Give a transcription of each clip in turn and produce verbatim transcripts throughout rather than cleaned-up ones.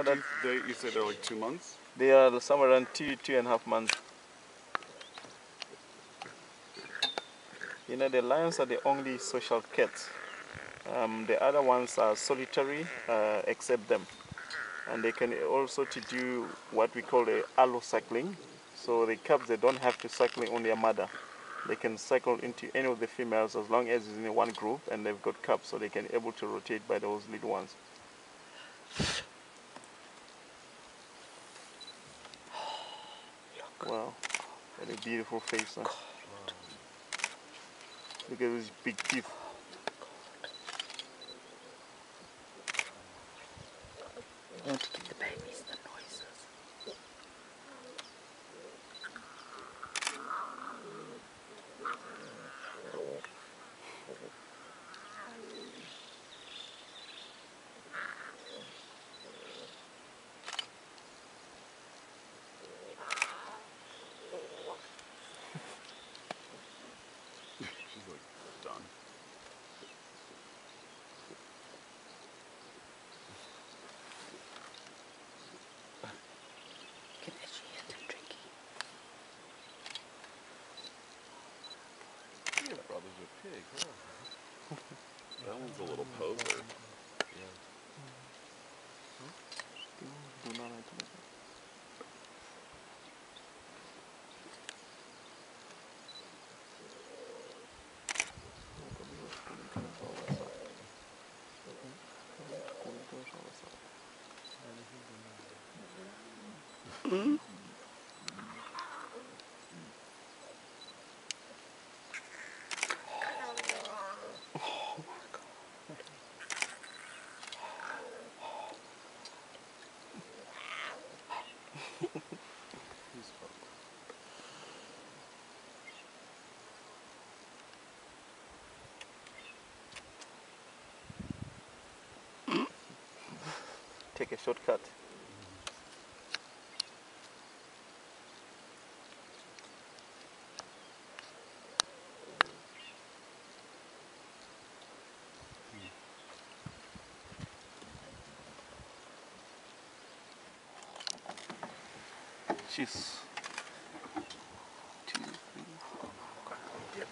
That, they, you said they're like two months? they are somewhere around two, two and a half months. You know, the lions are the only social cats. Um, the other ones are solitary, uh, except them. And they can also to do what we call the allocycling. So the cubs, they don't have to cycle on their mother. They can cycle into any of the females as long as it's in one group and they've got cubs, so they can able to rotate by those little ones. Wow, what a beautiful face, huh? Look at those big teeth. I want to give the babies the noises. She's like, done. You can actually hear them drinking. Your brother's a pig, huh? That one's a little poser. Yeah. Do not like to make Mm? take a shortcut. Jeez. Two, three, four. Yep.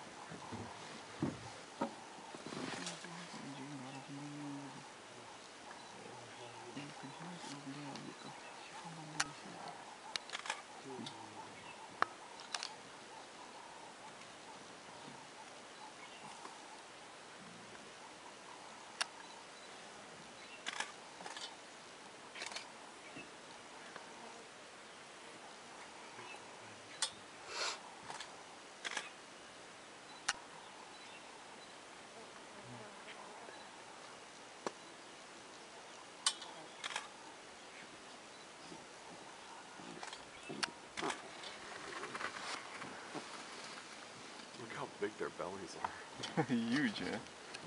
Look how big their bellies are. Huge, yeah.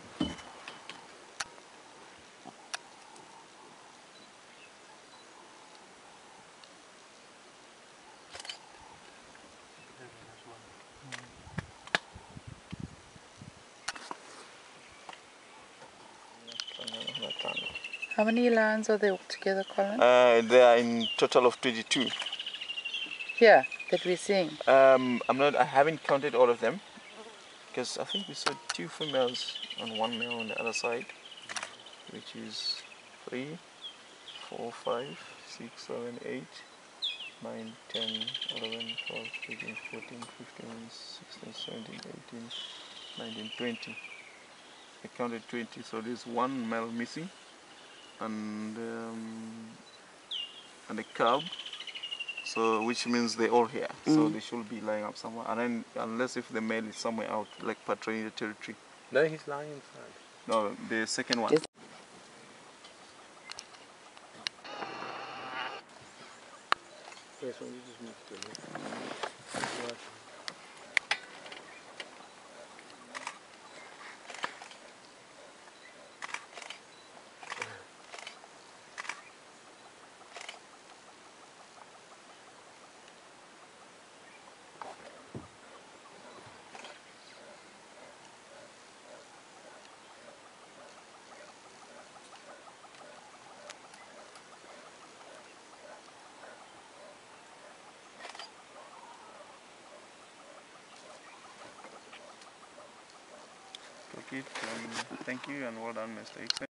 How many lions are there altogether, Colin? Uh, there are in total of twenty-two. Here, that we're seeing. Um, I'm not. I haven't counted all of them, because I think we saw two females and one male on the other side, which is three, four, five, six, seven, eight, nine, ten, eleven, twelve, thirteen, fourteen, fifteen, sixteen, seventeen, eighteen, nineteen, twenty. I counted twenty, so there's one male missing, and um, and a cub. So which means they're all here. Mm. So they should be lying up somewhere. And then unless if the male is somewhere out, like patrolling the territory. No, he's lying inside. No, the second one. Just Yes, well, you just move to the left. took it. Um, thank you and well done, Mister Hickson.